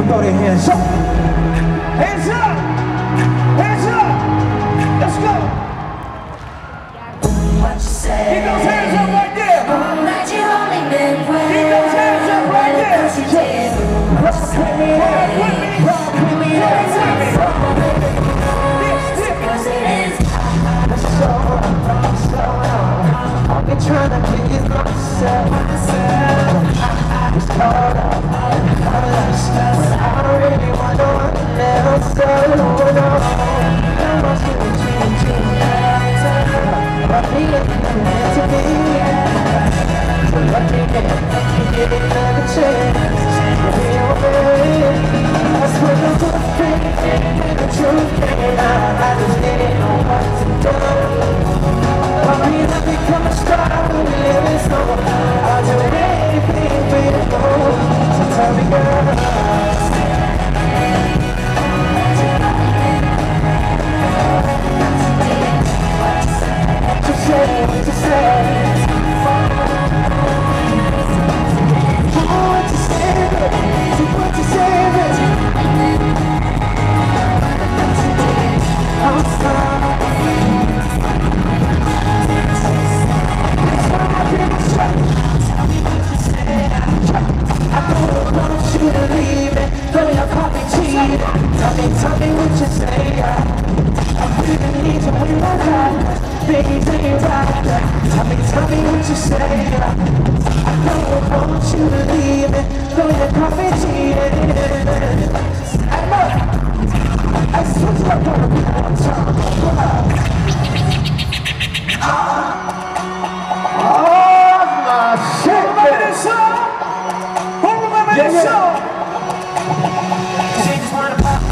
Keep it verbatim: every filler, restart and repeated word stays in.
throw their hands up. Hands up! Hands up! Let's go! What you say? Keep those hands up right there! Oh, that you only meant when Keep those hands up right there! you did. What you say? Rock with me! Rock with me! Rock with me! This, this! Cause it is. Let's go, let's go. I've been trying to please myself. It's caught up in colors, but I don't really want no one else. So no, I'm not gonna change it. But me and you meant to be. So let me get it, give it another chance. Give me your man. That's when the good thing and the truth came out. I just didn't know what to do. I mean, I become a star when we live in snow. I'll do anything for you to go. So tell me, girl. What you say, what you say? What you say, what you say? I'm sorry. I don't want you to leave me, though you caught me cheating. Tell me, tell me what you say. I really need you in my life, baby, right. Tell me, tell me what you say. I don't want you to leave me, though you caught me cheating. I know, I switched up on the one time. Oh my shit! Remember this song? Who remember this song? She just wanna pop.